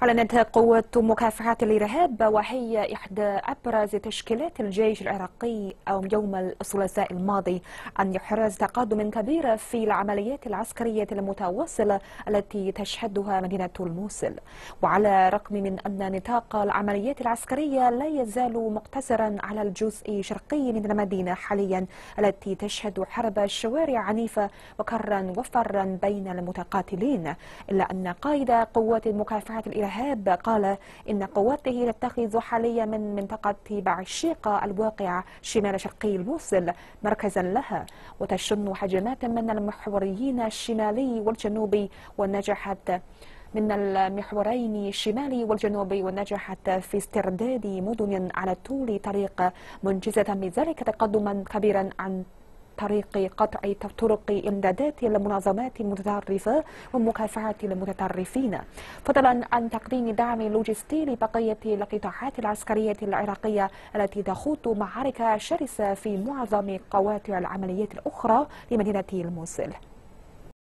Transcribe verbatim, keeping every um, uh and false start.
أعلنت قوة مكافحة الإرهاب وهي إحدى أبرز تشكيلات الجيش العراقي يوم الثلاثاء الماضي عن إحراز تقدم كبير في العمليات العسكرية المتواصلة التي تشهدها مدينة الموصل. وعلى الرغم من أن نطاق العمليات العسكرية لا يزال مقتصرا على الجزء الشرقي من المدينة حاليا التي تشهد حرب شوارع عنيفة وكرا وفرا بين المتقاتلين، إلا أن قائد قوات مكافحة الإرهاب قال إن قواته تتخذ حاليا من منطقة بعشيقة الواقعة شمال شرقي الموصل مركزا لها، وتشن هجمات من المحوريين الشمالي والجنوبي ونجحت من المحورين الشمالي والجنوبي ونجحت في استرداد مدن على طول طريق، منجزة بذلك تقدما كبيرا عن طريق قطع طرق إمدادات المنظمات المتطرفة ومكافحة المتطرفين، فضلا عن تقديم دعم لوجستي لبقية القطاعات العسكرية العراقية التي تخوض معارك شرسة في معظم قواطع العمليات الأخرى لمدينة الموصل.